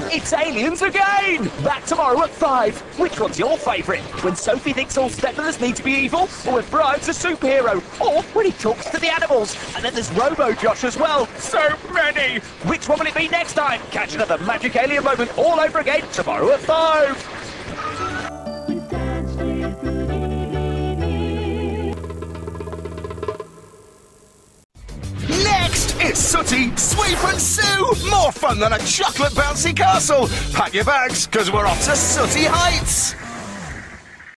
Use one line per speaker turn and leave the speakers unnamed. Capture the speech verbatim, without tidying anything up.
It's aliens again! Back tomorrow at five. Which one's your favourite? When Sophie thinks all stepmothers need to be evil? Or when Brian's a superhero? Or when he talks to the animals? And then there's Robo-Josh as well. So many! Which one will it be next time? Catch another magic alien moment all over again tomorrow at five.
Next, it's Sooty, Sweep and Sue! More fun than a chocolate bouncy castle! Pack your bags, because we're off to Sooty Heights!